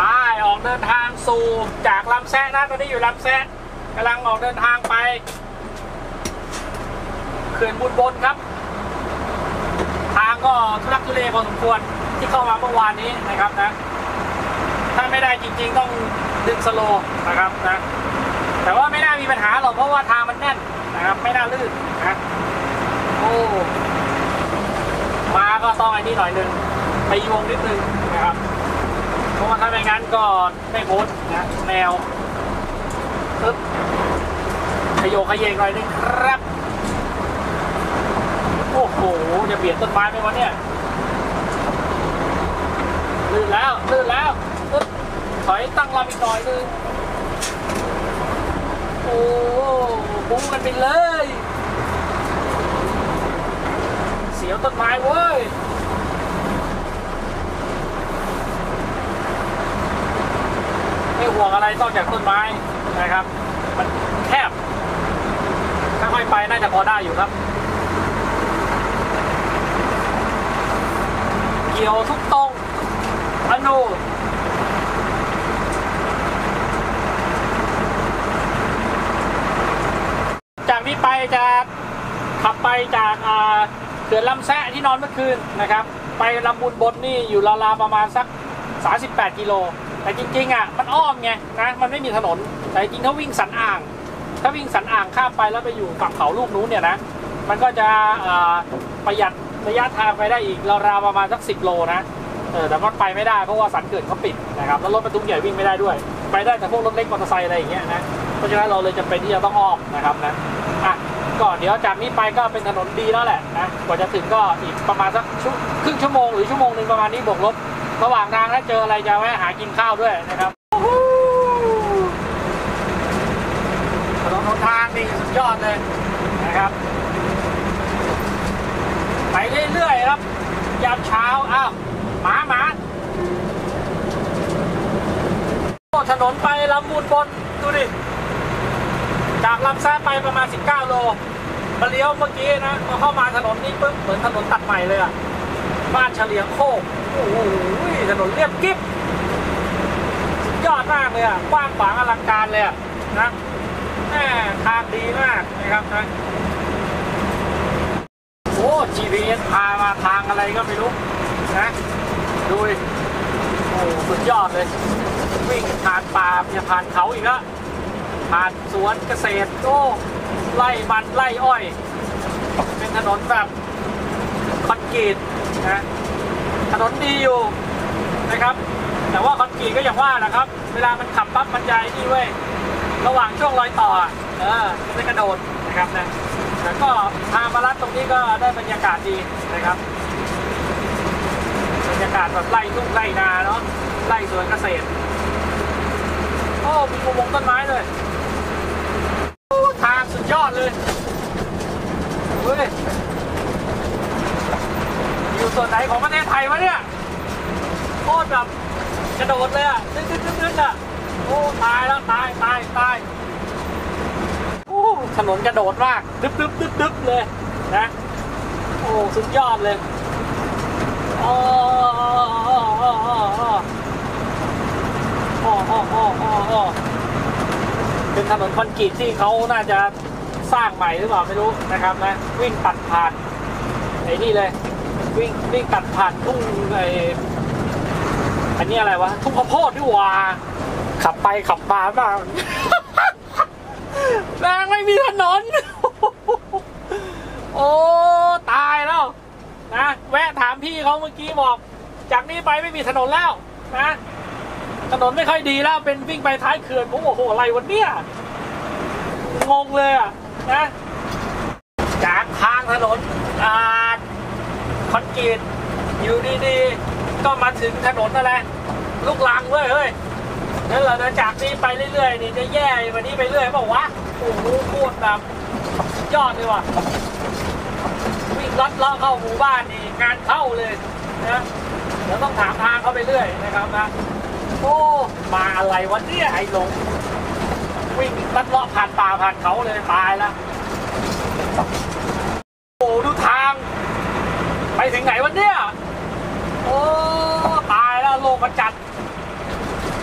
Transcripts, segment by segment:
ไปออกเดินทางสู่จากลำแซะนะตอนนี้อยู่ลำแซะกำลังออกเดินทางไปเขื่อนบุญบนครับทางก็ทุลักทุเลพอสมควรที่เข้ามาเมื่อวานนี้นะครับนะถ้าไม่ได้จริงๆต้องดึงสโลว์นะครับนะแต่ว่าไม่น่ามีปัญหาหรอกเพราะว่าทางมันแน่นนะครับไม่น่าลื่นนะโอ้มาก็ต้องไอ้นี่หน่อยนึงไปยวงนิดนึงนะครับเพราะว่าถ้าไม่งั้นก็ไม่พ้นนะแนวปึ๊บขยโยขยเยงหน่อยนึงครับโอ้โหจะเบียดต้นไม้ไหมวะเนี่ยลื่นแล้วปึ๊บถอยตั้งลำอีกหน่อยนึงโอ้บุ้งกันไปเลยเสียวต้นไม้เว้ยไม่ห่วงอะไรนอกจากต้นไม้นะครับมันแคบถ้าค่อยไปน่าจะพอได้อยู่ครับเกี่ยวทุกตรงอนุจากนี้ไปจะขับไปจากเขื่อนลำแซะที่นอนเมื่อคืนนะครับไปลำบุญบนนี่อยู่ราวๆประมาณสัก38กิโลแต่จริงๆอ่ะมันอ้อมไงนะมันไม่มีถนนแต่จริงถ้าวิ่งสันอ่างข้ามไปแล้วไปอยู่ฝั่งเขาลูกนู้นเนี่ยนะมันก็จะประหยัดระยะทางไปได้อีกราวๆประมาณสัก10โลนะแต่มันไปไม่ได้เพราะว่าสันเขื่อนเขาปิดนะครับแล้วรถบรรทุกใหญ่วิ่งไม่ได้ด้วยไปได้แต่พวกรถเล็กมอเตอร์ไซค์อะไรอย่างเงี้ยนะเพราะฉะนั้นเราเลยจำเป็นที่จะต้องอ้อมนะครับนะก็เดี๋ยวจากนี้ไปก็เป็นถนนดีแล้วแหละนะกว่าจะถึงก็อีกประมาณสักครึ่งชั่วโมงหรือชั่วโมงนึงประมาณนี้บวกลบระหว่างทางถ้าเจออะไรจะแวะหากินข้าวด้วยนะครับถนนหนทางนี่สุดยอดเลยนะครับไปเรื่อยๆครับยามเช้าอ้าวหมาถนนไปลำบุญบนดูดิจากลำแซะไปประมาณ19โลมาเลี้ยวเมื่อกี้นะพอเข้ามาถนนนี้ปึ๊บเหมือนถนนตัดใหม่เลยอ่ะบ้านเฉลียงโคกโอ้โหถนนเรียบกิ๊บสุดยอดมากเลยอ่ะกว้างขวางอลังการเลยอ่ะนะแม่ทางดีมากนะครับนะโอ้ GPS พามาทางอะไรก็ไม่รู้นะดูดิโอ้สุดยอดเลยวิ่งผ่านป่าจะผ่านเขาอีกแล้วผ่านสวนเกษตรโอ้ไร่มันไร่อ้อยเป็นถนนแบบคอนกรีตนะถนนดีอยู่นะครับแต่ว่าคอนกรีตก็อย่างว่าแหละครับเวลามันขับปั๊บมันใจนี่เว้ยระหว่างช่วงรอยต่อจะกระโดดนะครับนะแล้วก็ทางมาลัดตรงนี้ก็ได้บรรยากาศดีนะครับบรรยากาศแบบไร่ทุ่งไร่นาเนาะไร่สวนเกษตรโอ้มีอุโมงค์ต้นไม้เลยทางสุดยอดเลยเฮ้ยอยู่ส่วนไหนของประเทศไทยวะเนี่ยโคตรแบบกระโดดเลยอ่ะนึกอ่ะโอ้ตายแล้วตายโอ้ถนนกระโดดมากดึบเลยนะโอ้สุดยอดเลยเป็นถนนคอนกรีตที่เขาน่าจะสร้างใหม่หรือเปล่าไม่รู้นะครับนะวิ่งตัดผ่านไอ้นี่เลยวิ่งตัดผ่านทุ่งอันนี้อะไรวะทุ่งข้าวโพดนี่หว่าขับไปขับมาบ้างแม่งไม่มีถนนโอ้ตายแล้วนะแวะถามพี่เขาเมื่อกี้บอกจากนี้ไปไม่มีถนนแล้วนะถนนไม่ค่อยดีแล้วเป็นวิ่งไปท้ายเขื่อนโอ้โหอะไรวะเนี่ยงงเลยอ่ะนะจากทางถนนคอนกรีตอยู่ดีๆก็มาถึงถนนอะไรลูกรังเว้ยเฮ้ยนั่นแหละนะจากนี้ไปเรื่อยๆนี่จะแย่วันนี้ไปเรื่อยบอกว่าโอ้โหโคตรแบบยอดเลยว่ะวิ่งลัดเลาะเข้าหมู่บ้านนี่งานเข้าเลยนะเดี๋ยวต้องถามทางเขาไปเรื่อยนะครับนะโอ้มาอะไรวะเนี่ยไอ้หลงวิ่งลัดเลาะผ่านป่าผ่านเขาเลยตายแล้วโอ้ดูทางไปถึงไหนวะเนี่ยโอ้ตายแล้วโลกประจัน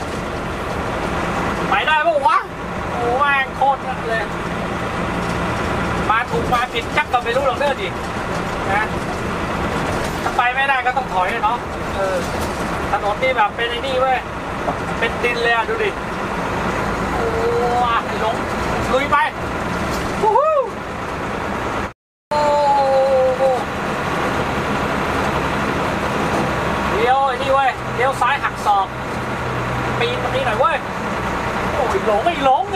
ดินะถ้าไปไม่ได้ก็ต้องถอยเนาะถนนนี่แบบเป็นไอ้นี่เว้ยเป็นดินเลยอ่ะดูดิโอ้ลงลุยไปวู้ฮู้โอ้เลี้ยวไอ้นี่เว้ยเลี้ยวซ้ายหักศอกปีนตรงนี้หน่อยเว้ยโอ้ยหลง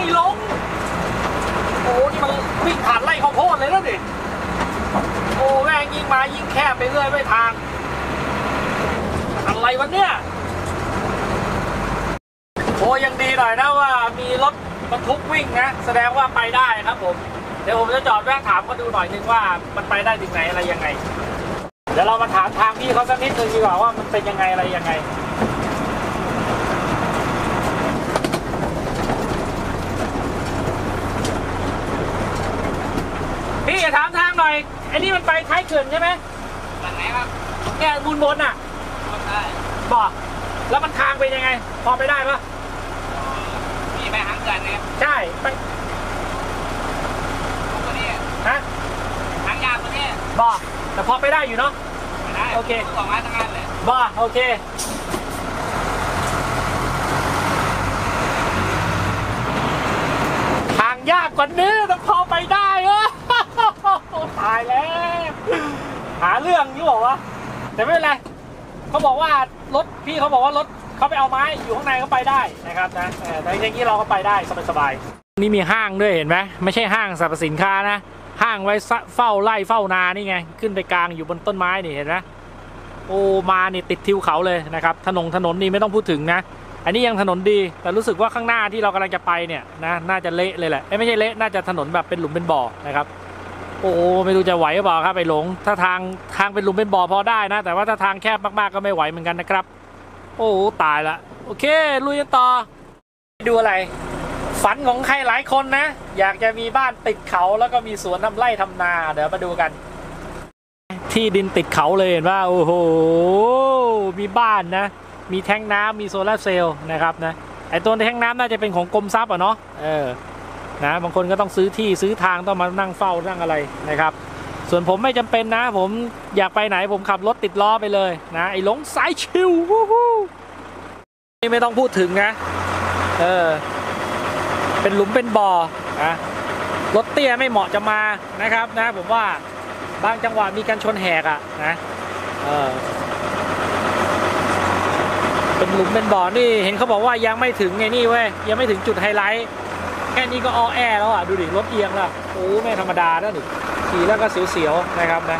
โอ้นี่มันวิ่งผ่านไร่ข้าวโพดเลยแล้วดิโอ้แม่งยิ่งมายิ่งแคบไปเรื่อยไม่ทางอะไรวะเนี่ยโอ้ยังดีหน่อยนะว่ามีรถบรรทุกวิ่งนะแสดงว่าไปได้ครับผมเดี๋ยวผมจะจอดแวะถามเขาดูหน่อยนึงว่ามันไปได้ถึงไหนอะไรยังไงเดี๋ยวเรามาถามทางพี่เขาสักนิดนึงดีกว่าว่ามันเป็นยังไงอะไรยังไงพี่ถามทางหน่อยไอ้นี่มันไปท้ายเขื่อนใช่ไหมทางไหนครับเนี่ยบนอ่ะได้บอกแล้วมันทางเป็นยังไงพอไปได้ปะมีไปทางเขื่อนเนี่ยใช่ไปตัวนี้ฮะทางยาวตัวนี้บอกแต่พอไปได้อยู่เนาะได้โอเคออกมาทางนั้นเลยบอกโอเคทางยากกว่านี้แต่พอไปได้ตายแล้วหาเรื่องนี่บอกว่าแต่ไม่เป็นไรเขาบอกว่ารถพี่เขาบอกว่ารถเขาไปเอาไม้อยู่ข้างในก็ไปได้นะครับนะแต่อย่างนี้เราก็ไปได้สบายๆนี่มีห้างด้วยเห็นไหมไม่ใช่ห้างสรรพสินค้านะห้างไว้เฝ้าไร่เฝ้านานี่ไงขึ้นไปกลางอยู่บนต้นไม้นี่เห็นไหมโอ้มานี่ติดทิวเขาเลยนะครับถนนนี่ไม่ต้องพูดถึงนะอันนี้ยังถนนดีแต่รู้สึกว่าข้างหน้าที่เรากำลังจะไปเนี่ยนะน่าจะเละเลยแหละไม่ใช่เละน่าจะถนนแบบเป็นหลุมเป็นบ่อนะครับโอ้ไม่รู้จะไหวหรือเปล่าครับไปหลงถ้าทางเป็นหลุมเป็นบ่อพอได้นะแต่ว่าถ้าทางแคบมากๆก็ไม่ไหวเหมือนกันนะครับโอ้ตายละโอเคลุยกันต่อดูอะไรฝันของใครหลายคนนะอยากจะมีบ้านติดเขาแล้วก็มีสวนทำไร่ทำนาเดี๋ยวมาดูกันที่ดินติดเขาเลยเห็นว่าโอ้โหมีบ้านนะมีแท้งน้ำมีโซลาร์เซลล์นะครับนะไอตัวแท้งน้ำน่าจะเป็นของกรมทรัพย์อ่ะเนาะนะบางคนก็ต้องซื้อที่ซื้อทางต้องมานั่งเฝ้านั่งอะไรนะครับส่วนผมไม่จำเป็นนะผมอยากไปไหนผมขับรถติดล้อไปเลยนะไอ้หลงสายชิวนี่ไม่ต้องพูดถึงนะเป็นหลุมเป็นบ่อนะรถเตี้ยไม่เหมาะจะมานะครับนะผมว่าบางจังหวะมีการชนแหกอ่ะนะเป็นหลุมเป็นบ่อนี่เห็นเขาบอกว่ายังไม่ถึงไงนี่เว้ยยังไม่ถึงจุดไฮไลท์แค่นี้ก็อ้อแอแล้วอ่ะดูดิรถเอียงแล้วโอ้ไม่ธรรมดาแล้วนี่ขี่แล้วก็เสียวๆนะครับนะ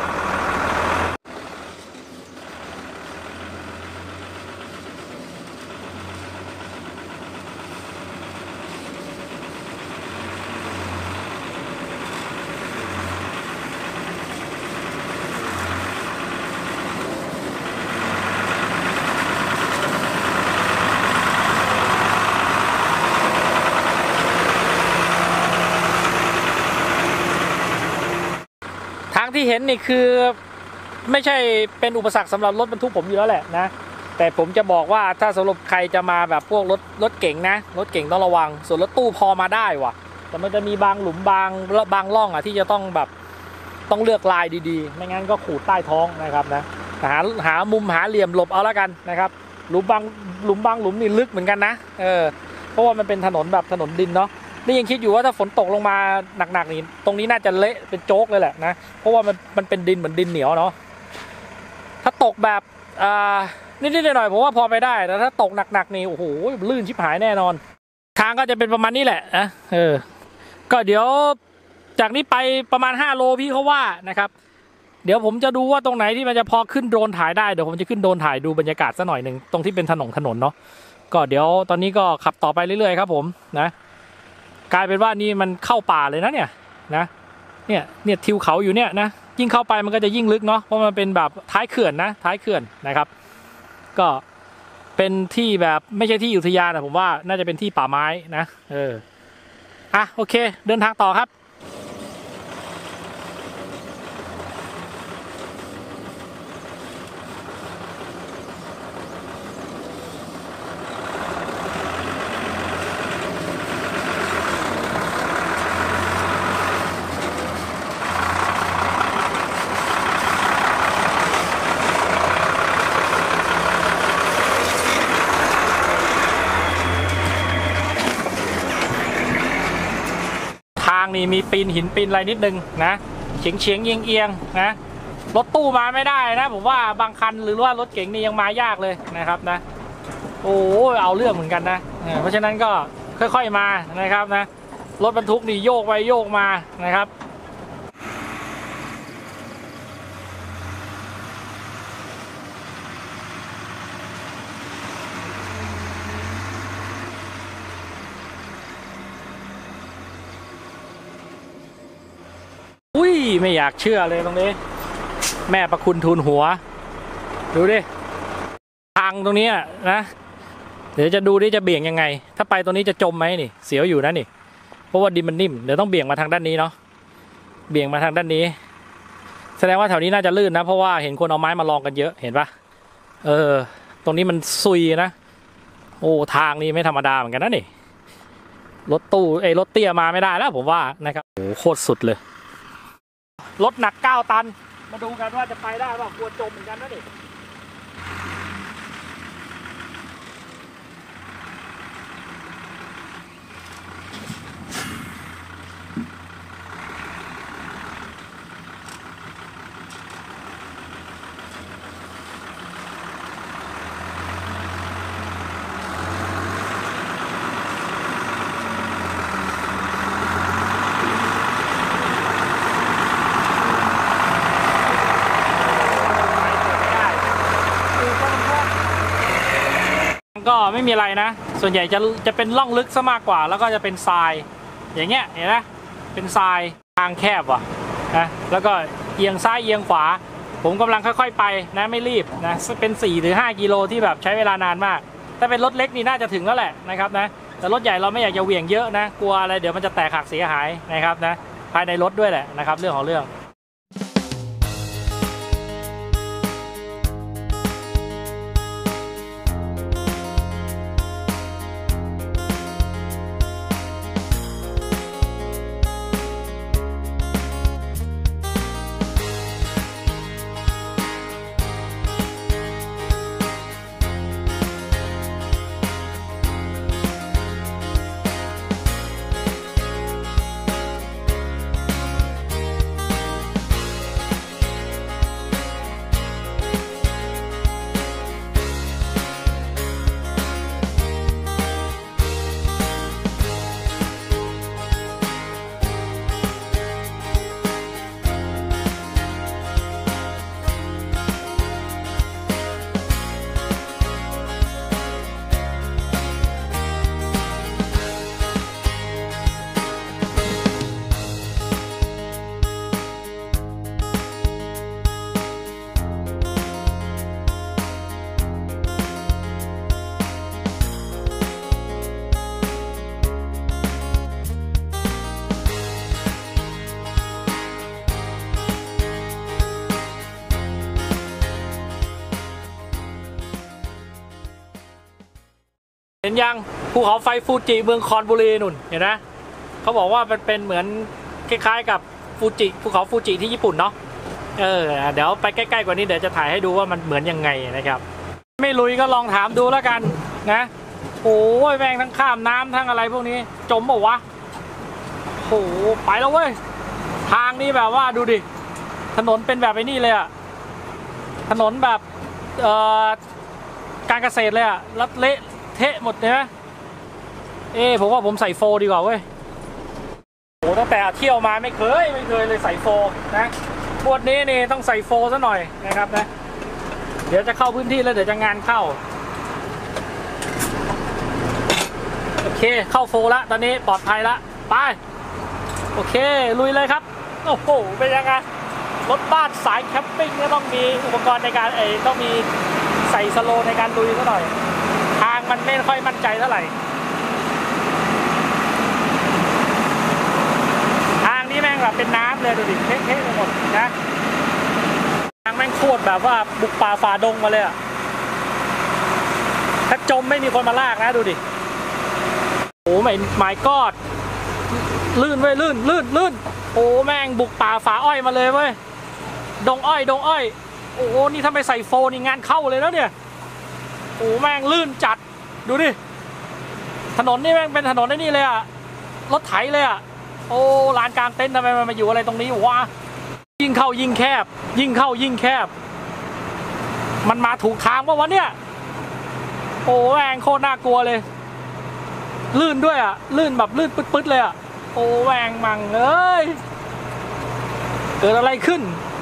ที่เห็นนี่คือไม่ใช่เป็นอุปสรรคสำหรับรถบรรทุกผมอยู่แล้วแหละนะแต่ผมจะบอกว่าถ้าสำหรับใครจะมาแบบพวกรถเก่งนะรถเก่งต้องระวังส่วนรถตู้พอมาได้ว่ะแต่มันจะมีบางหลุมบางร่องอ่ะที่จะต้องแบบต้องเลือกลายดีๆไม่งั้นก็ขูดใต้ท้องนะครับนะหามุมหาเหลี่ยมหลบเอาแล้วกันนะครับหลุมบางหลุมนี่ลึกเหมือนกันนะเพราะว่ามันเป็นถนนแบบถนนดินเนาะนี่ยังคิดอยู่ว่าถ้าฝนตกลงมาหนักๆนี่ตรงนี้น่าจะเละเป็นโจ๊กเลยแหละนะเพราะว่ามันเป็นดินเหมือนดินเหนียวเนาะถ้าตกแบบนิดๆหน่อยๆผมว่าพอไปได้แต่ถ้าตกหนักๆนี่โอ้โหลื่นชิบหายแน่นอนทางก็จะเป็นประมาณนี้แหละนะก็เดี๋ยวจากนี้ไปประมาณ5 โลพี่เขาว่านะครับเดี๋ยวผมจะดูว่าตรงไหนที่มันจะพอขึ้นโดรนถ่ายได้เดี๋ยวผมจะขึ้นโดรนถ่ายดูบรรยากาศซะหน่อยหนึ่งตรงที่เป็นถนนเนาะก็เดี๋ยวตอนนี้ก็ขับต่อไปเรื่อยๆครับผมนะกลายเป็นว่านี่มันเข้าป่าเลยนะเนี่ยทิวเขาอยู่เนี่ยนะยิ่งเข้าไปมันก็จะยิ่งลึกเนาะเพราะมันเป็นแบบท้ายเขื่อนนะครับก็เป็นที่แบบไม่ใช่ที่อุทยานนะผมว่าน่าจะเป็นที่ป่าไม้นะโอเคเดินทางต่อครับนี่มีปีนหินปีนอะไรนิดนึงนะเฉียงเอียงนะรถตู้มาไม่ได้นะผมว่าบางคันหรือว่ารถเก๋งนี่ยังมายากเลยนะครับนะโอ้เอาเรื่องเหมือนกันนะเพราะฉะนั้นก็ค่อยๆมานะครับนะรถบรรทุกนี่โยกไปโยกมานะครับอุ้ยไม่อยากเชื่อเลยตรงนี้แม่ประคุณทูลหัวดูดิทางตรงนี้นะเดี๋ยวจะดูดิจะเบี่ยงยังไงถ้าไปตรงนี้จะจมไหมนี่เสียวอยู่นะนี่เพราะว่าดินมันนิ่มเดี๋ยวต้องเบี่ยงมาทางด้านนี้เนาะเบี่ยงมาทางด้านนี้แสดงว่าแถวนี้น่าจะลื่นนะเพราะว่าเห็นคนเอาไม้มาลองกันเยอะเห็นปะตรงนี้มันซุยนะโอ้ทางนี้ไม่ธรรมดาเหมือนกันนะนี่รถตู้รถเตี้ยมาไม่ได้แล้วผมว่านะครับโอ้โคตรสุดเลยรถหนัก9 ตันมาดูกันว่าจะไปได้ป่ะกลัวจมเหมือนกันนะนี่ก็ไม่มีอะไรนะส่วนใหญ่จะเป็นร่องลึกซะมากกว่าแล้วก็จะเป็นทรายอย่างเงี้ยเห็นไหมเป็นทรายทางแคบว่ะนะแล้วก็เอียงซ้ายเอียงขวาผมกำลังค่อยๆไปนะไม่รีบนะเป็น4 หรือ 5 กิโลที่แบบใช้เวลานานมากถ้าเป็นรถเล็กนี่น่าจะถึงแล้วแหละนะครับนะแต่รถใหญ่เราไม่อยากจะเหวี่ยงเยอะนะกลัวอะไรเดี๋ยวมันจะแตกหักเสียหายนะครับนะภายในรถด้วยแหละนะครับเรื่องของเรื่องเห็นยังภูเขาไฟฟูจิเมืองคอนบุรีนุ่นเห็นนะเขาบอกว่ามันเป็นเหมือนคล้ายๆกับฟูจิภูเขาฟูจิที่ญี่ปุ่นเนาะเดี๋ยวไปใกล้ๆกว่านี้เดี๋ยวจะถ่ายให้ดูว่ามันเหมือนยังไงนะครับไม่ลุยก็ลองถามดูแล้วกันนะโอ้ยแม่งทั้งข้ามน้ำทั้งอะไรพวกนี้จมเปล่าวะโอ้ไปแล้วเว้ยทางนี้แบบว่าดูดิถนนเป็นแบบไอ้นี่เลยอะถนนแบบการเกษตรเลยอะลัดเละเทะหมดเลยนะผมว่าผมใส่โฟดีกว่าเว้ยโอ้ตั้งแต่เที่ยวมาไม่เคยเลยใส่โฟนะบทนี้นี่ต้องใส่โฟซะหน่อยนะครับนะเดี๋ยวจะเข้าพื้นที่แล้วเดี๋ยวจะงานเข้าโอเคเข้าโฟละตอนนี้ปลอดภัยละไปโอเคลุยเลยครับโอ้โหเป็นยังไงรถบ้านสายแคมปิ้งก็ต้องมีอุปกรณ์ในการต้องมีใส่สโลในการลุยซะหน่อยทางมันไม่ค่อยมั่นใจเท่าไหร่ทางนี้แม่งแบบเป็นน้ำเลยดูดิเทะๆไปหมดนะทางแม่งโคตรแบบว่าบุกป่าฝ่าดงมาเลยอะถ้าจมไม่มีคนมาลากนะดูดิโอ้ไม่กอดลื่นเว้ยลื่นโอ้แม่งบุกป่าฝ่าอ้อยมาเลยเว้ยดงอ้อยโอ้นี่ถ้าไม่ใส่โฟนี่งานเข้าเลยแล้วเนี่ยโอ้แม่งลื่นจัดดูดิถนนนี่แม่งเป็นถนนไอ้นี่เลยอะรถไถเลยอะโอ้ลานกลางเต็นท์ทำไมมันมาอยู่อะไรตรงนี้วะยิ่งเข้ายิ่งแคบยิ่งเข้ายิ่งแคบมันมาถูกทางปะวะเนี่ยโอ้แม่งโคตรน่ากลัวเลยลื่นด้วยอ่ะลื่นแบบลื่นปึ๊ดๆเลยอ่ะโอ้แม่งมังเอ้ยเกิดอะไรขึ้น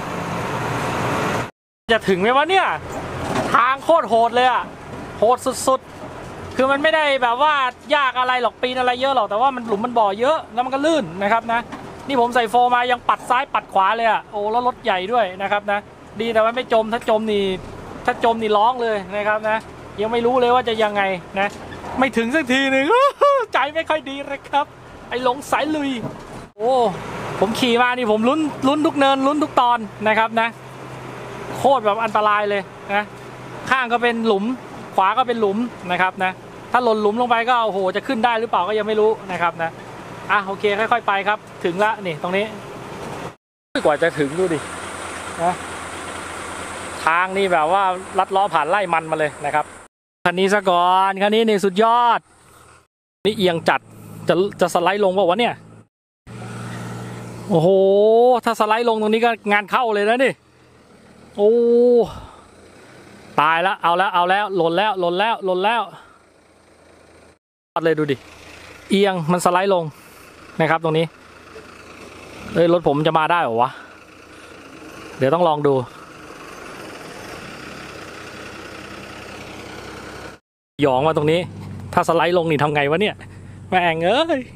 จะถึงไหมวะเนี่ยทางโคตรโหดเลยอ่ะโหดสุดๆคือมันไม่ได้แบบว่ายากอะไรหรอกปีนอะไรเยอะหรอกแต่ว่ามันหลุมมันบ่อเยอะแล้วมันก็ลื่นนะครับนะนี่ผมใส่โฟมายังปัดซ้ายปัดขวาเลยอ่ะโอ้แล้วรถใหญ่ด้วยนะครับนะดีแต่ว่าไม่จมถ้าจมนี่ร้องเลยนะครับนะยังไม่รู้เลยว่าจะยังไงนะไม่ถึงสักทีหนึ่งใจไม่ค่อยดีเลยครับไอ้หลงสายลุยโอ้ผมขี่มานี่ผมลุ้นทุกเนินลุ้นทุกตอนนะครับนะโคตรแบบอันตรายเลยนะข้างก็เป็นหลุมขวาก็เป็นหลุมนะครับนะถ้าหล่นหลุมลงไปก็โอ้โหจะขึ้นได้หรือเปล่าก็ยังไม่รู้นะครับนะโอเคค่อยๆไปครับถึงละนี่ตรงนี้กว่าจะถึงดูดินะทางนี่แบบว่าลัดล้อผ่านไล่มันมาเลยนะครับคันนี้ซะก่อนคันนี้นี่สุดยอดนี่เอียงจัดจะสไลด์ลงป่าวะเนี่ยโอ้โหถ้าสไลด์ลงตรงนี้ก็งานเข้าเลยนะนี่โอ้ตายแล้วเอาแล้วหล่นแล้วเลยดูดิเอียงมันสไลด์ลงนะครับตรงนี้รถผมจะมาได้หรอวะเดี๋ยวต้องลองดูหยองมาตรงนี้ถ้าสไลด์ลงนี่ทำไงวะเนี่ยแม่งเอ้ย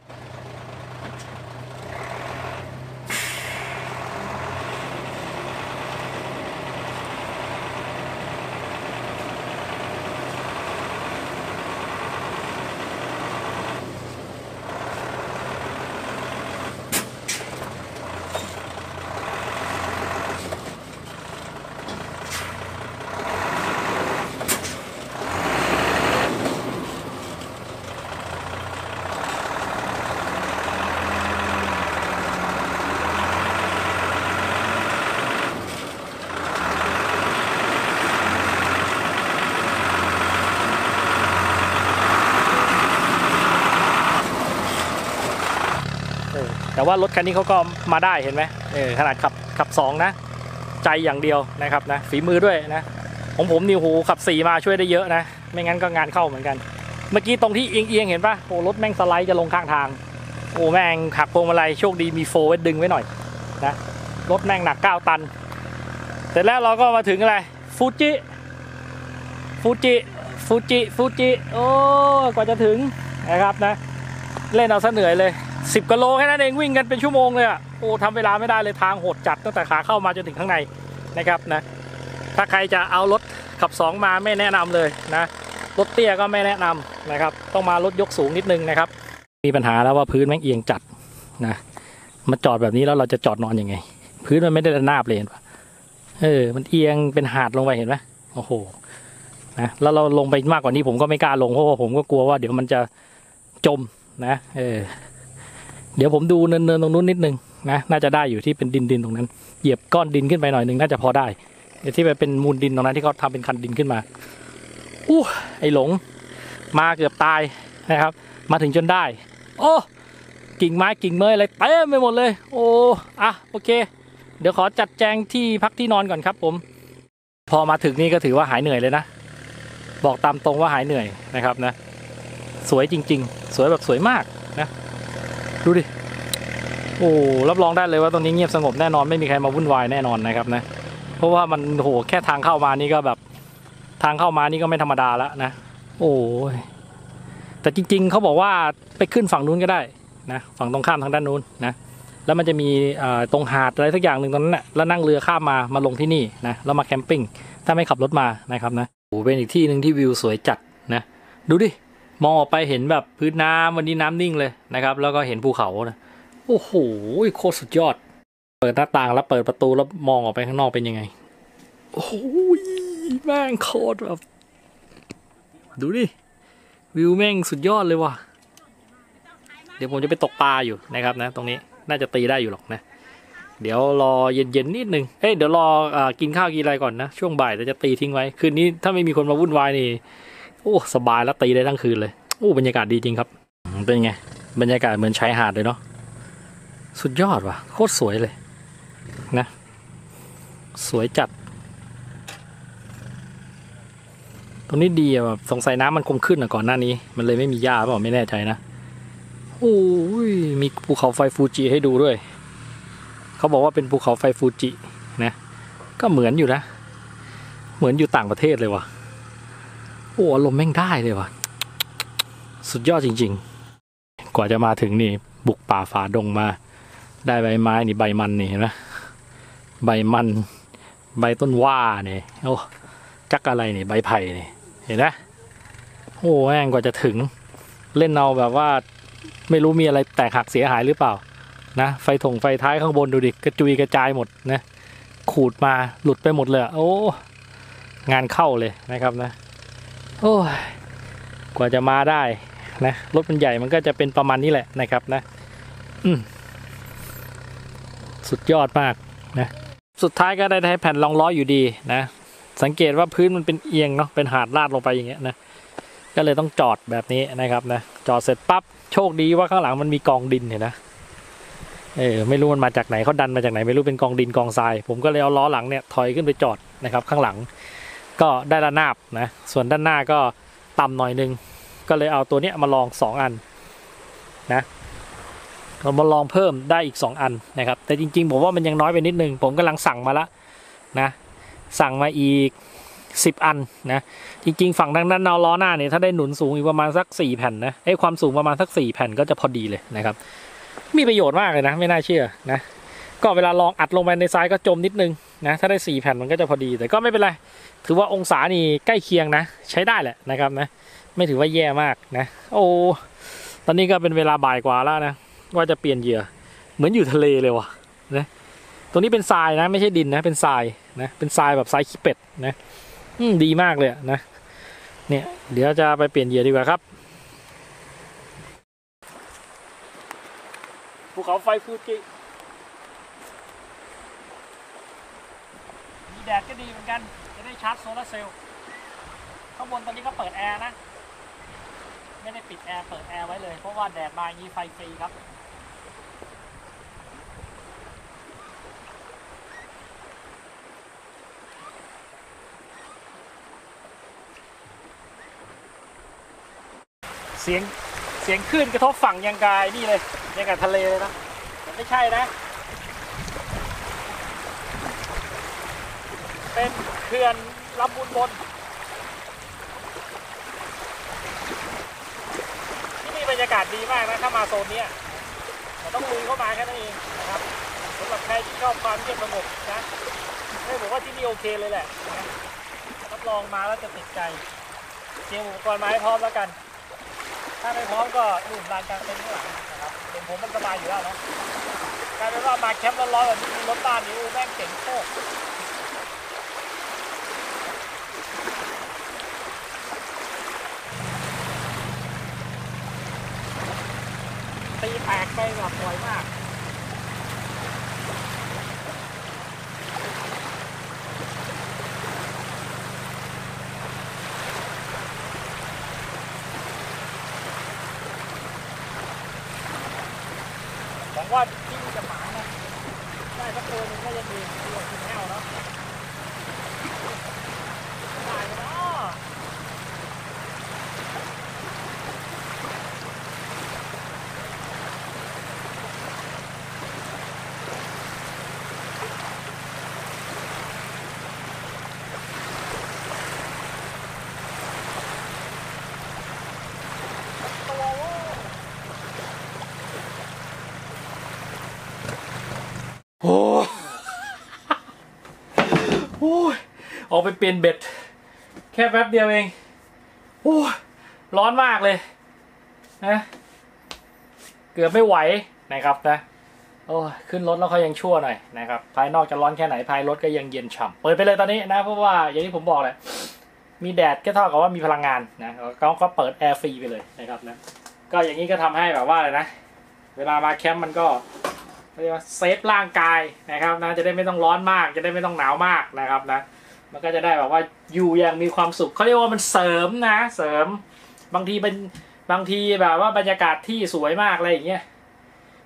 แต่ว่ารถคันนี้เขาก็มาได้เห็นไหมขนาดขับ2นะใจอย่างเดียวนะครับนะฝีมือด้วยนะของผมนิวหูขับ4มาช่วยได้เยอะนะไม่งั้นก็งานเข้าเหมือนกันเมื่อกี้ตรงที่เอียงเห็นปะโอ้รถแม่งสไลด์จะลงข้างทางโอ้แม่งหักพวงมาลัยโชคดีมีโฟไว้ดึงไว้หน่อยนะรถแม่งหนัก9 ตันเสร็จแล้วเราก็มาถึงอะไรฟูจิโอ้กว่าจะถึงนะครับนะเล่นเอาซะเหนื่อยเลย10 กิโลแค่นั้นเองวิ่งกันเป็นชั่วโมงเลยอ่ะโอ้ทำเวลาไม่ได้เลยทางโหดจัดตั้งแต่ขาเข้ามาจนถึงข้างในนะครับนะถ้าใครจะเอารถขับ2มาไม่แนะนำเลยนะรถเตี้ยก็ไม่แนะนำนะครับต้องมารถยกสูงนิดนึงนะครับมีปัญหาแล้วว่าพื้นแม่งเอียงจัดนะมาจอดแบบนี้แล้วเราจะจอดนอนยังไงพื้นมันไม่ได้ระนาบเลยเห็นปะมันเอียงเป็นหาดลงไปเห็นไหมโอ้โหนะแล้วเราลงไปมากกว่านี้ผมก็ไม่กล้าลงเพราะว่าผมก็กลัวว่าเดี๋ยวมันจะจมนะเดี๋ยวผมดูเนินตรงนู้นนิดนึงนะน่าจะได้อยู่ที่เป็นดินตรงนั้นเหยียบก้อนดินขึ้นไปหน่อยนึงน่าจะพอได้เดี๋ยวที่เป็นมูลดินตรงนั้นที่เขาทำเป็นคันดินขึ้นมาไอหลงมาเกือบตายนะครับมาถึงจนได้โอ้กิ่งไม้กิ่งเมยอะไรเต็มไปหมดเลยโอเคเดี๋ยวขอจัดแจงที่พักที่นอนก่อนครับผมพอมาถึงนี่ก็ถือว่าหายเหนื่อยเลยนะบอกตามตรงว่าหายเหนื่อยนะครับนะสวยจริงๆสวยแบบสวยมากนะดูดิโอ้รับรองได้เลยว่าตรงนี้เงียบสงบแน่นอนไม่มีใครมาวุ่นวายแน่นอนนะครับนะเพราะว่ามันโหแค่ทางเข้ามานี่ก็แบบทางเข้ามานี่ก็ไม่ธรรมดาแล้วนะโอ้ยแต่จริงๆเขาบอกว่าไปขึ้นฝั่งนู้นก็ได้นะฝั่งตรงข้ามทางด้านนู้นนะแล้วมันจะมีตรงหาดอะไรสักอย่างหนึ่งตรงนั้นแหละแล้วนั่งเรือข้ามมาลงที่นี่นะแล้วมาแคมปิ้งถ้าไม่ขับรถมานะครับนะโอ้เป็นอีกที่หนึ่งที่วิวสวยจัดนะดูดิมองออกไปเห็นแบบพื้นน้ำวันนี้น้ำนิ่งเลยนะครับแล้วก็เห็นภูเขานะโอ้โหโคตรสุดยอดเปิดหน้าต่างแล้วเปิดประตูแล้วมองออกไปข้างนอกเป็นยังไงโอ้โหแม่งโคตรแบบดูดิวิวแม่งสุดยอดเลยว่ะเดี๋ยวผมจะไปตกปลาอยู่นะครับนะตรงนี้น่าจะตีได้อยู่หรอกนะเดี๋ยวรอเย็นๆนิดนึงเดี๋ยวรอกินข้าวกินอะไรก่อนนะช่วงบ่ายจะตีทิ้งไว้คืนนี้ถ้าไม่มีคนมาวุ่นวายนี่โอ้สบายแล้วตีได้ทั้งคืนเลยโอ้บรรยากาศดีจริงครับเป็นไงบรรยากาศเหมือนชายหาดเลยเนาะสุดยอดว่ะโคตรสวยเลยนะสวยจัดตรงนี้ดีอะแบบสงสัยน้ำมันคงขึ้นอะก่อนหน้านี้มันเลยไม่มีหญ้าเปล่าไม่แน่ใจนะโอ้ยมีภูเขาไฟฟูจิให้ดูด้วยเขาบอกว่าเป็นภูเขาไฟฟูจินะก็เหมือนอยู่นะเหมือนอยู่ต่างประเทศเลยว่ะโอ้อารมณ์แม่งได้เลยว่ะสุดยอดจริงๆกว่าจะมาถึงนี่บุกป่าฝ่าดงมาได้ใบไม้นี่ใบมันนี่เห็นไหมใบมันใบต้นว่าเนี่ยโอ้จักอะไรนี่ใบไผ่นี่เห็นไหมโอ้แม่งกว่าจะถึงเล่นเอาแบบว่าไม่รู้มีอะไรแตกหักเสียหายหรือเปล่านะไฟท้ายข้างบนดูดิกระจุยกระจายหมดนะขูดมาหลุดไปหมดเลยโอ้งานเข้าเลยนะครับนะโอ้ยกว่าจะมาได้นะรถมันใหญ่มันก็จะเป็นประมาณนี้แหละนะครับนะสุดยอดมากนะสุดท้ายก็ได้แผ่นรองล้ออยู่ดีนะสังเกตว่าพื้นมันเป็นเอียงเนาะเป็นหาดลาดลงไปอย่างเงี้ยนะก็เลยต้องจอดแบบนี้นะครับนะจอดเสร็จปั๊บโชคดีว่าข้างหลังมันมีกองดินเห็นนะไม่รู้มันมาจากไหนเขาดันมาจากไหนไม่รู้เป็นกองดินกองทรายผมก็เลยเอาล้อหลังเนี่ยถอยขึ้นไปจอดนะครับข้างหลังก็ได้ระนาบนะส่วนด้านหน้าก็ต่ำหน่อยนึงก็เลยเอาตัวนี้มาลอง2อันนะเรามาลองเพิ่มได้อีก2อันนะครับแต่จริงๆผมว่ามันยังน้อยไปนิดนึงผมกำลังสั่งมาแล้วนะสั่งมาอีก10 อันนะจริงๆฝั่งด้านล้อหน้าเนี่ยถ้าได้หนุนสูงอีกประมาณสัก4 แผ่นนะความสูงประมาณสัก4 แผ่นก็จะพอดีเลยนะครับมีประโยชน์มากเลยนะไม่น่าเชื่อนะก็เวลาลองอัดลงไปในทรายก็จมนิดนึงนะถ้าได้4 แผ่นมันก็จะพอดีแต่ก็ไม่เป็นไรถือว่าองศานี่ใกล้เคียงนะใช้ได้แหละนะครับนะไม่ถือว่าแย่มากนะโอ้ตอนนี้ก็เป็นเวลาบ่ายกว่าแล้วนะว่าจะเปลี่ยนเหยื่อเหมือนอยู่ทะเลเลยว่ะนะตรงนี้เป็นทรายนะไม่ใช่ดินนะเป็นทรายนะเป็นทรายแบบทรายขี้เป็ดนะดีมากเลยนะเนี่ยเดี๋ยวจะไปเปลี่ยนเหยื่อดีกว่าครับภูเขาไฟฟูจิมีแดดก็ดีเหมือนกันจะได้ชาร์จโซลาร์เซลล์ข้างบนตอนนี้ก็เปิดแอร์นะไม่ได้ปิดแอร์เปิดแอร์ไว้เลยเพราะว่าแดดมาอย่างนี้ไฟฟรีครับเสียงคลื่นกระทบฝั่งยังกายนี่เลยยังกับทะเลเลยนะแต่ไม่ใช่นะเป็นเขื่อนลำพูนบนที่นี่บรรยากาศดีมากนะถ้ามาโซนนี้แต่ต้องลุยเข้ามาแค่นั้นเองนะครับสำหรับใครที่ชอบความเงียบสงบนะผมว่าที่นี่โอเคเลยแหละรับรองมาแล้วจะติดใจเตรียมอุปกรณ์มาให้พร้อมแล้วกันถ้าไม่พร้อมก็นู่นลานกลางเต็นท์ข้างหลังนะครับเป็นผมมันสบายอยู่แล้วนะกลายเป็นว่ามาแคมป์ร้อนๆแบบนี้รถบ้านนี่แม่งเจ๋งโคตรตีแตกไปแบบบ่อยมากหวังว่าที่นี่จะหมานะได้สักตัวนึงก็ยังดีตัวกินแห้วเนาะได้เนาะโอ้ยออกไปเปลี่ยนเบ็ดแค่แป๊บเดียวเองโอ้ยร้อนมากเลยนะเกือบไม่ไหวนะครับนะโอ้ยขึ้นรถแล้วเขายังชั่วหน่อยนะครับภายนอกจะร้อนแค่ไหนภายรถก็ยังเย็นฉ่ำเปิดไปเลยตอนนี้นะเพราะว่าอย่างที่ผมบอกแหละมีแดดก็เท่ากับว่ามีพลังงานนะเขาก็เปิดแอร์ฟรีไปเลยนะครับนะก็อย่างนี้ก็ทำให้แบบว่าอะไรนะเวลามาแคมป์มันก็เรียกว่าเซฟร่างกายนะครับนะจะได้ไม่ต้องร้อนมากจะได้ไม่ต้องหนาวมากนะครับนะมันก็จะได้แบบว่าอยู่อย่างมีความสุขเขาเรียกว่ามันเสริมนะเสริมบางทีแบบว่าบรรยากาศที่สวยมากอะไรอย่างเงี้ย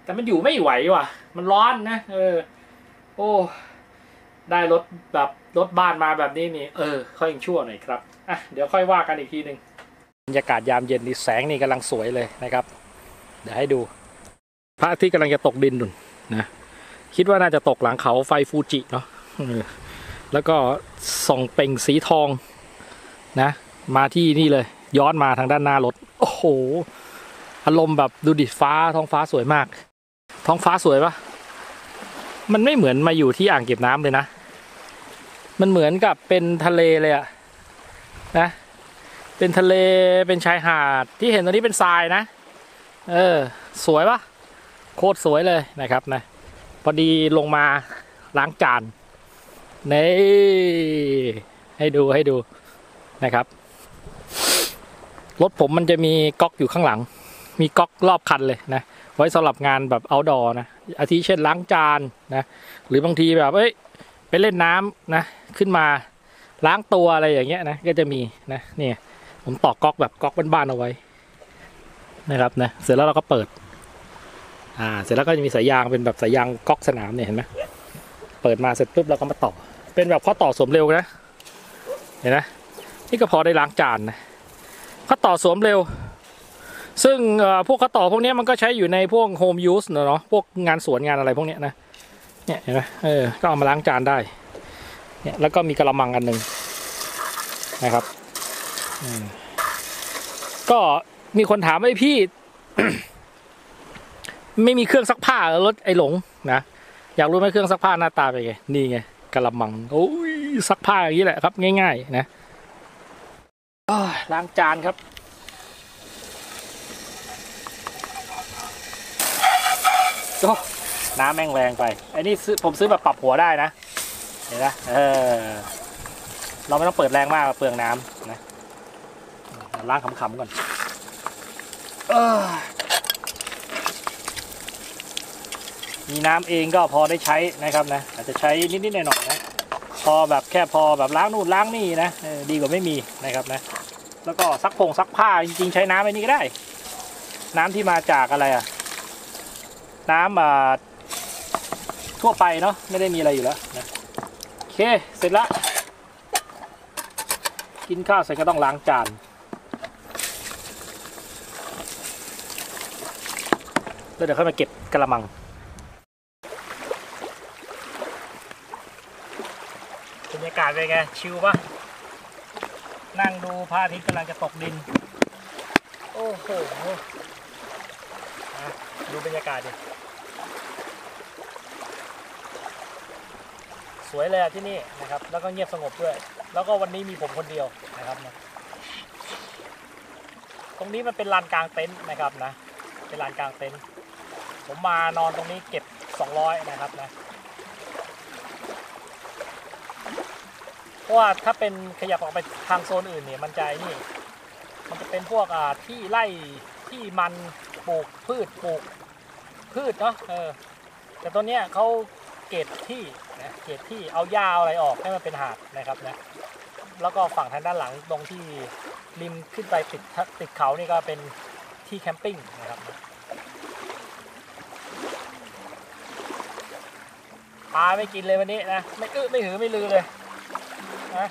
แต่มันอยู่ไม่ไหวว่ะมันร้อนนะโอ้ได้รถแบบรถบ้านมาแบบนี้นี่ค่อยชั่วหน่อยครับอ่ะเดี๋ยวค่อยว่ากันอีกทีหนึ่งบรรยากาศยามเย็นนี่แสงนี่กำลังสวยเลยนะครับเดี๋ยวให้ดูพระอาทิตย์กำลังจะตกดินดุนนะคิดว่าน่าจะตกหลังเขาไฟฟูจิเนาะแล้วก็ส่องเปล่งสีทองนะมาที่นี่เลยย้อนมาทางด้านหน้ารถโอ้โหอารมณ์แบบดูดิฟ้าท้องฟ้าสวยมากท้องฟ้าสวยปะมันไม่เหมือนมาอยู่ที่อ่างเก็บน้ำเลยนะมันเหมือนกับเป็นทะเลเลยอะนะเป็นทะเลเป็นชายหาดที่เห็นตรงนี้เป็นทรายนะสวยปะโคตรสวยเลยนะครับนะพอดีลงมาล้างจานนี่ให้ดูนะครับรถผมมันจะมีก๊อกอยู่ข้างหลังมีก๊อกรอบคันเลยนะไว้สำหรับงานแบบoutdoorนะอาทิเช่นล้างจานนะหรือบางทีแบบไปเล่นน้ำนะขึ้นมาล้างตัวอะไรอย่างเงี้ยนะก็จะมีนะนี่ผมต่อก๊อกแบบก๊อกบ้านๆเอาไว้นะครับนะเสร็จแล้วเราก็เปิดเสร็จแล้วก็จะมีสายยางเป็นแบบสายยางก๊อกสนามเนี่ยเห็นไหมเปิดมาเสร็จปุ๊บเราก็มาต่อเป็นแบบข้อต่อสวมเร็วนะเห็นไหมนี่ก็พอได้ล้างจานนะข้อต่อสวมเร็วซึ่งพวกข้อต่อพวกนี้มันก็ใช้อยู่ในพวกโฮมยูสเนาะพวกงานสวนงานอะไรพวกนี้นะเนี่ยเห็นไหมก็เอามาล้างจานได้เนี่ยแล้วก็มีกระมังอันหนึ่งนะครับก็มีคนถามว่าพี่ ไม่มีเครื่องซักผ้ารถไอ้หลงนะอยากรู้ไหมเครื่องซักผ้าหน้าตาเป็นไงนี่ไงกระมังโอ้ยซักผ้าอย่างนี้แหละครับง่ายๆนะล้างจานครับน้ำแม่งแรงไปไอ้นี่ผมซื้อแบบปรับหัวได้นะเห็นไหมเราไม่ต้องเปิดแรงมากเปลืองน้ำนะล้างขำๆก่อนมีน้ำเองก็พอได้ใช้นะครับนะอาจจะใช้นิดๆหน่อยๆนะพอแบบล้างนู่นล้างนี่นะดีกว่าไม่มีนะครับนะแล้วก็ซักผ้าจริงๆใช้น้ำไอ้นี่ก็ได้น้ำที่มาจากอะไรน้ำทั่วไปเนาะไม่ได้มีอะไรอยู่แล้วนะโอเคเสร็จแล้วกินข้าวเสร็จก็ต้องล้างจานแล้วเดี๋ยวค่อยมาเก็บกระมังบรรยากาศเป็นไงชิลป่ะนั่งดูพระอาทิตย์กำลังจะตกดินโอ้โหดูบรรยากาศดิสวยเลยที่นี่นะครับแล้วก็เงียบสงบด้วยแล้วก็วันนี้มีผมคนเดียวนะครับนะตรงนี้มันเป็นลานกลางเต็นท์นะครับนะเป็นลานกลางเต็นท์ผมมานอนตรงนี้เก็บ200นะครับนะเพราะว่าถ้าเป็นขยับออกไปทางโซนอื่นเนี่ยมันจะเป็นพวกที่ไร่ที่มันปลูกพืชเนาะแต่ตัวเนี้ยเขาเกตที่นะเกตที่เอาหญ้าอะไรออกให้มันเป็นหาดนะครับนะแล้วก็ฝั่งทางด้านหลังตรงที่ริมขึ้นไปติดเขานี่ก็เป็นที่แคมปิ้งนะครับปลาไม่กินเลยวันนี้นะไม่หือไม่ลือเลยนะ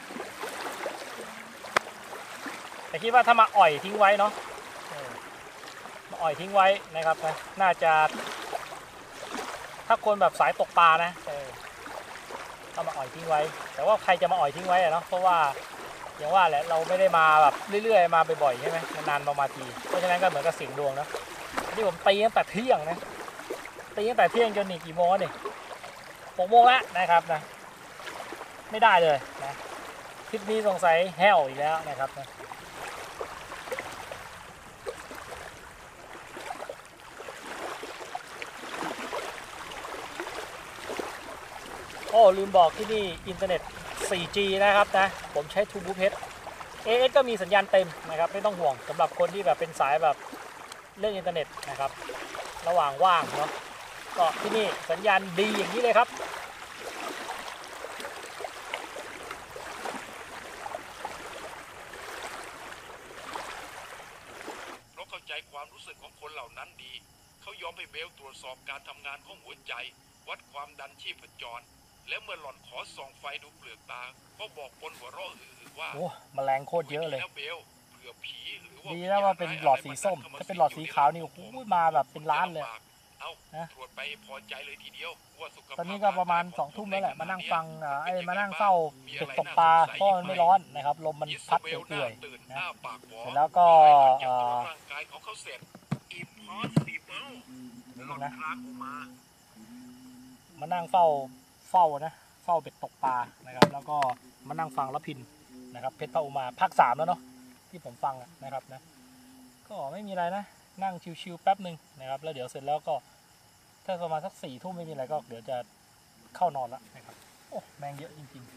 แต่คิดว่าถ้ามาอ่อยทิ้งไว้เนาะมาอ่อยทิ้งไว้นะครับนะน่าจะถ้าคนแบบสายตกปลานะก็มาอ่อยทิ้งไว้แต่ว่าใครจะมาอ่อยทิ้งไว้เนาะเพราะว่าอย่างว่าแหละเราไม่ได้มาแบบเรื่อยๆมาบ่อยๆใช่ไหมนานๆมาทีเพราะฉะนั้นก็เหมือนกับเสี่ยงดวงนะที่ผมตีตั้งแต่เที่ยงนะตีตั้งแต่เที่ยงจนนี่กี่โมงนี่6 โมงแล้วนะครับนะไม่ได้เลยนะทริปนี้สงสัยแห้วอีกแล้วนะครับนะลืมบอกที่นี่อินเทอร์เน็ต 4G นะครับนะผมใช้ True Blue Pet AS ก็มีสัญญาณเต็มนะครับไม่ต้องห่วงสำหรับคนที่แบบเป็นสายแบบเล่นอินเทอร์เน็ตนะครับระหว่างว่างเนาะก็ที่นี่สัญญาณดีอย่างนี้เลยครับเราเข้าใจความรู้สึกของคนเหล่านั้นดีเขายอมให้เบลตรวจสอบการทำงานของหัวใจวัดความดันชีพจรและเมื่อหล่อนขอส่องไฟดูเปลือกตาก็บอกบนหัวเราะว่าโอ้แมลงโคตรเยอะเลยเบลเผื่อผีหรือว่าดีนะว่าเป็นหลอดสีส้มถ้าเป็นหลอดสีขาวนี่โอ้โหมาแบบเป็นล้านเลยนะตรวจไปพอใจเลยทีเดียวว่าสุขภาพตอนนี้ก็ประมาณ2 ทุ่มแล้วแหละมานั่งฟังมานั่งเฝ้าเบ็ดตกปลาเพราะมันไม่ร้อนนะครับลมมันพัดเอื่อยๆนะเสร็จแล้วก็นะมานั่งเฝ้านะเฝ้าเบ็ดตกปลานะครับแล้วก็มานั่งฟังละพินนะครับเพชรพระอุมาภาค 3แล้วเนาะที่ผมฟังนะครับนะก็ไม่มีอะไรนะนั่งชิวๆแป๊บหนึ่งนะครับแล้วเดี๋ยวเสร็จแล้วก็ถ้าประมาณสัก4 ทุ่มไม่มีอะไรก็เดี๋ยวจะเข้านอนแล้วนะครับโอ้แมงเยอะจริง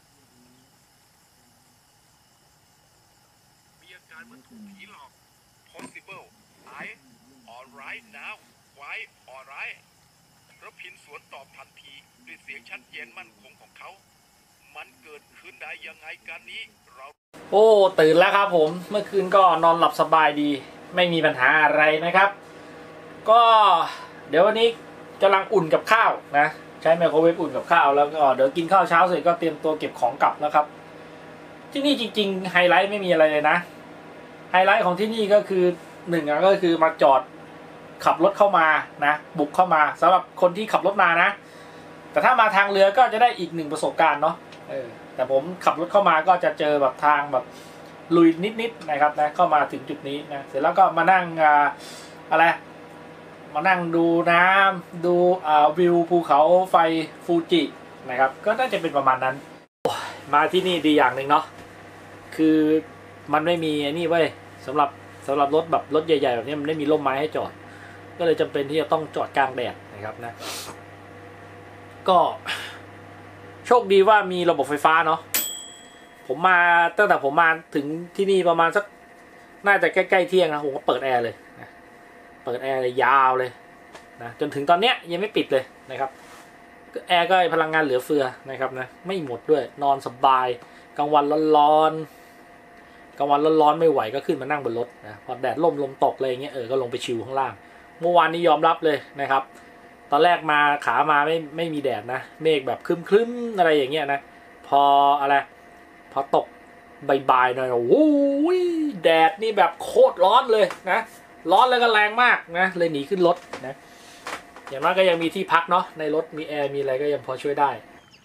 ๆมีอาการเหมือนถูกผีหลอก possible I alright now why alright ระพินสวนตอบทันทีด้วยเสียงชัดเจนมั่นคงของเขามันเกิดขึ้นได้ยังไงกันนี้เราโอ้ตื่นแล้วครับผมเมื่อคืนก็นอนหลับสบายดีไม่มีปัญหาอะไรนะครับก็เดี๋ยววันนี้กำลังอุ่นกับข้าวนะใช้ไมโครเวฟอุ่นกับข้าวแล้วก็เดี๋ยวกินข้าวเช้าเสร็จก็เตรียมตัวเก็บของกลับแล้วครับที่นี่จริงๆไฮไลท์ไม่มีอะไรเลยนะไฮไลท์ของที่นี่ก็คือ1ก็คือมาจอดขับรถเข้ามานะบุกเข้ามาสำหรับคนที่ขับรถมานะแต่ถ้ามาทางเรือก็จะได้อีก1ประสบการณ์เนาะแต่ผมขับรถเข้ามาก็จะเจอแบบทางแบบลุยนิดๆนะครับนะเข้ามาถึงจุดนี้นะเสร็จแล้วก็มานั่งอะไรมานั่งดูน้ำดูวิวภูเขาไฟฟูจินะครับก็น่าจะเป็นประมาณนั้นมาที่นี่ดีอย่างหนึ่งเนาะคือมันไม่มีนี่เว้ยสำหรับรถแบบรถใหญ่ๆแบบนี้มันไม่มีร่มไม้ให้จอดก็เลยจำเป็นที่จะต้องจอดกลางแดดนะครับนะก็โชคดีว่ามีระบบไฟฟ้าเนาะผมมาตั้งแต่ผมมาถึงที่นี่ประมาณสักน่าจะใกล้ๆเที่ยงนะผมก็เปิดแอร์เลยนะเปิดแอร์เลยยาวเลยนะจนถึงตอนเนี้ยยังไม่ปิดเลยนะครับแอร์ก็พลังงานเหลือเฟือนะครับนะไม่หมดด้วยนอนสบายกลางวันร้อนไม่ไหวก็ขึ้นมานั่งบนรถนะพอแดดลมตกอะไรเงี้ยก็ลงไปชิลข้างล่างเมื่อวานนี้ยอมรับเลยนะครับตอนแรกมาขามาไม่มีแดดนะเมฆแบบครึ้มๆอะไรอย่างเงี้ยนะพอตกบ่ายๆหน่อยโอ้ยแดดนี่แบบโคตรร้อนเลยนะร้อนแล้วก็แรงมากนะเลยหนีขึ้นรถนะอย่างน้อยก็ยังมีที่พักเนาะในรถมีแอร์มีอะไรก็ยังพอช่วยได้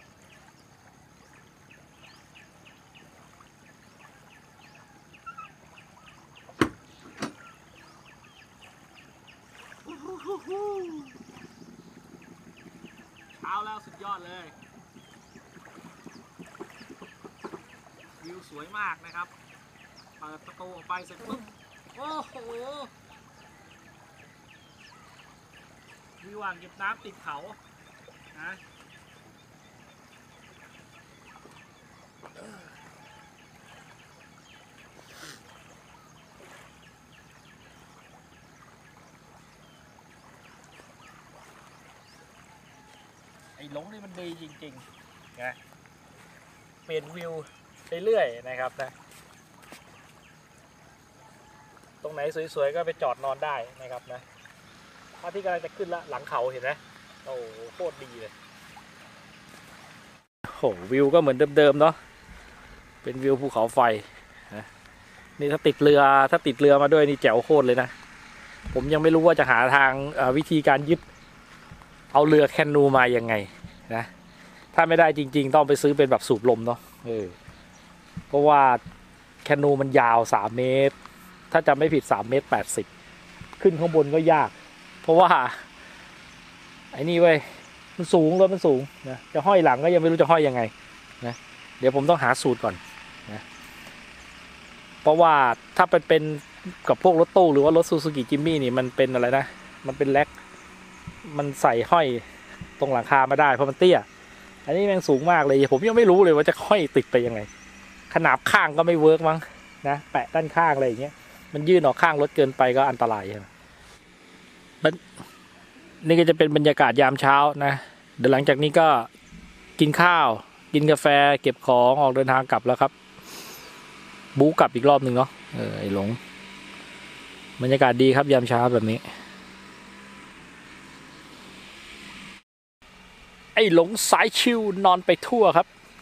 เช้าแล้วสุดยอดเลยวิวสวยมากนะครับเปิดประตูออกไปเสร็จปุ๊บโอ้โหวิวอ่างเก็บน้ำติดเขานะไอ้หลงนี่มันดีจริงๆนะเปลี่ยนวิวเรื่อยๆนะครับนะตรงไหนสวยๆก็ไปจอดนอนได้นะครับนะพระอาทิตย์กำลังจะขึ้นละหลังเขาเห็นไหมโอ้โหโคตรดีเลยโหวิวก็เหมือนเดิมๆเนาะเป็นวิวภูเขาไฟนะนี่ถ้าติดเรือมาด้วยนี่แจ๋วโคตรเลยนะผมยังไม่รู้ว่าจะหาทางวิธีการยึดเอาเรือแคนูมายังไงนะถ้าไม่ได้จริงๆต้องไปซื้อเป็นแบบสูบลมเนาะเพราะว่าแคนูมันยาว3 เมตรถ้าจำไม่ผิด3 เมตร 80ขึ้นข้างบนก็ยากเพราะว่าไอ้นี่เว้ยมันสูงรถมันสูงนะจะห้อยหลังก็ยังไม่รู้จะห้อยยังไงนะเดี๋ยวผมต้องหาสูตรก่อนนะเพราะว่าถ้าเป็นกับพวกรถตู้หรือว่ารถซูซูกิจิมมี่นี่มันเป็นอะไรนะมันเป็นแล็กมันใส่ห้อยตรงหลังคาไม่ได้เพราะมันเตี้ยอันนี้แม่งสูงมากเลยผมยังไม่รู้เลยว่าจะห้อยติดไปยังไงขนาบข้างก็ไม่เวิร์กมั้งนะแปะด้านข้างอะไรอย่างเงี้ยมันยื่นออกข้างรถเกินไปก็อันตรายนี่ก็จะเป็นบรรยากาศยามเช้านะเดี๋ยวหลังจากนี้ก็กินข้าวกินกาแฟเก็บของออกเดินทางกลับแล้วครับบู๊กลับอีกรอบหนึ่งเนาะไอ้หลงบรรยากาศดีครับยามเช้าแบบนี้อ้หลงสายชิวนอนไปทั่วครับ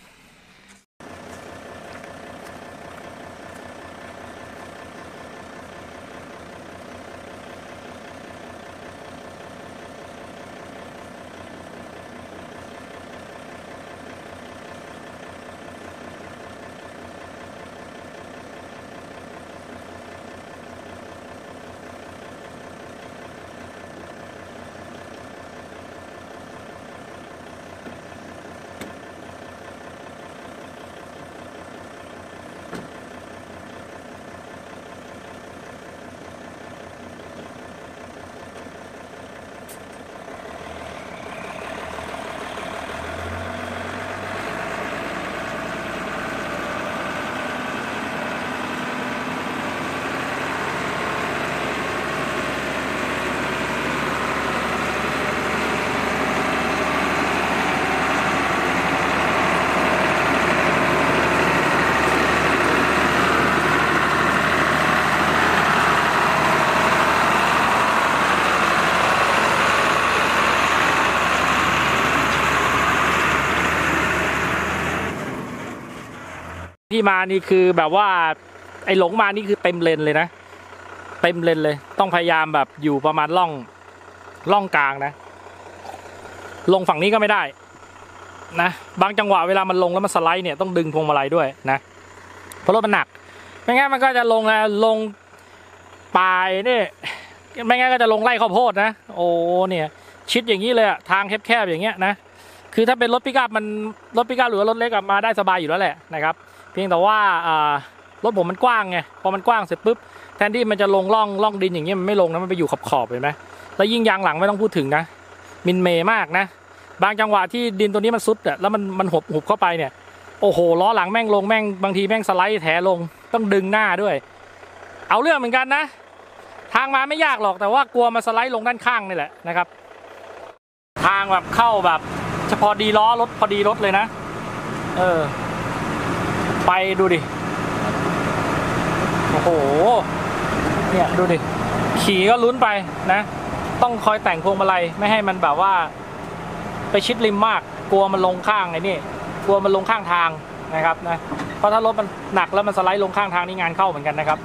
ที่มานี่คือแบบว่าไอ้หลงมานี่คือเต็มเลนเลยนะเต็มเลนเลยต้องพยายามแบบอยู่ประมาณร่องกลางนะลงฝั่งนี้ก็ไม่ได้นะบางจังหวะเวลามันลงแล้วมันสไลด์เนี่ยต้องดึงพวงมาลัยด้วยนะเพราะรถมันหนักไม่งั้นมันก็จะลงปลายนี่ไม่งั้นก็จะลงไล่ข้าวโพดนะโอ้เนี่ยชิดอย่างนี้เลยอะทางแคบๆอย่างเงี้ยนะคือถ้าเป็นรถปิกอัพหรือรถเล็กมาได้สบายอยู่แล้วแหละนะครับเพียงแต่ว่ารถผมมันกว้างไงพอมันกว้างเสร็จปุ๊บแทนที่มันจะลงร่องดินอย่างเงี้ยมันไม่ลงนะมันไปอยู่ขอบเห็นไหมแล้วยิ่งยางหลังไม่ต้องพูดถึงนะมินเมย์มากนะบางจังหวะที่ดินตัวนี้มันซุดอะแล้วมันหุบเข้าไปเนี่ยโอ้โหล้อหลังแม่งลงแม่งบางทีแม่งสไลด์แถลงต้องดึงหน้าด้วยเอาเรื่องเหมือนกันนะทางมาไม่ยากหรอกแต่ว่ากลัวมาสไลด์ลงด้านข้างนี่แหละนะครับทางแบบเข้าแบบเฉพาะดีล้อรถพอดีรถเลยนะไปดูดิโอ้โหเนี่ยดูดิขี่ก็ลุ้นไปนะต้องคอยแต่งพวงมาลัยไม่ให้มันแบบว่าไปชิดริมมากกลัวมันลงข้างไอ้นี่กลัวมันลงข้างทางนะครับนะเพราะถ้ารถมันหนักแล้วมันสไลด์ลงข้างทางนี่งานเข้าเหมือนกันนะครับ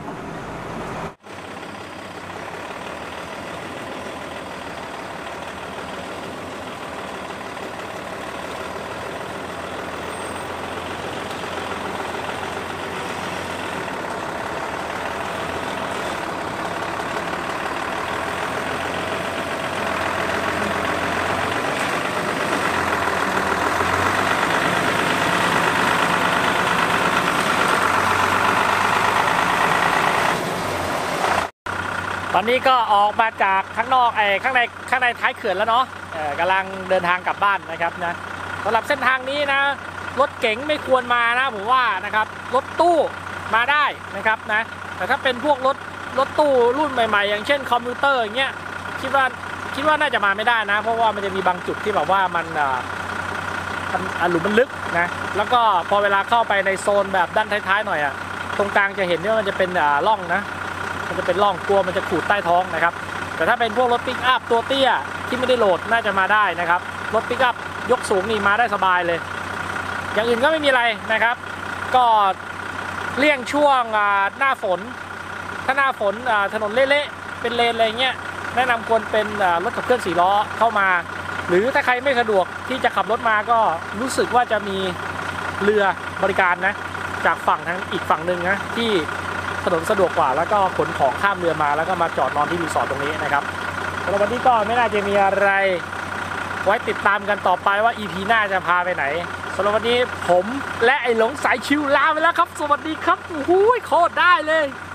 ตอนนี้ก็ออกมาจากข้างนอกข้างในท้ายเขื่อนแล้วเนาะกำลังเดินทางกลับบ้านนะครับนะสำหรับเส้นทางนี้นะรถเก๋งไม่ควรมานะผมว่านะครับรถตู้มาได้นะครับนะแต่ถ้าเป็นพวกรถตู้รุ่นใหม่ๆอย่างเช่นคอมพิวเตอร์อย่างเงี้ยคิดว่าน่าจะมาไม่ได้นะเพราะว่ามันจะมีบางจุดที่แบบว่ามันหลุมมันลึกนะแล้วก็พอเวลาเข้าไปในโซนแบบด้านท้ายๆหน่อยอะตรงกลางจะเห็นว่ามันจะเป็นร่องนะมันจะเป็นร่องกลัวมันจะขูดใต้ท้องนะครับแต่ถ้าเป็นพวกรถปิกอัพตัวเตี้ยที่ไม่ได้โหลดน่าจะมาได้นะครับรถปิกอัพยกสูงนี่มาได้สบายเลยอย่างอื่นก็ไม่มีอะไรนะครับก็เลี่ยงช่วงหน้าฝนถ้าหน้าฝนถนนเละๆเป็นเลนอะไรเงี้ยแนะนำควรเป็นรถขับเคลื่อน4ล้อเข้ามาหรือถ้าใครไม่สะดวกที่จะขับรถมาก็รู้สึกว่าจะมีเรือบริการนะจากฝั่งทางอีกฝั่งหนึ่งนะที่ถนนสะดวกกว่าแล้วก็ขนของข้ามเรือมาแล้วก็มาจอดนอนที่รีสอร์ทตรงนี้นะครับสำหรับวันนี้ก็ไม่น่าจะมีอะไรไว้ติดตามกันต่อไปว่า EP หน้าจะพาไปไหนสำหรับวันนี้ผมและไอ้หลงสายชิวลาไปแล้วครับสวัสดีครับโอ้โหโคตรได้เลย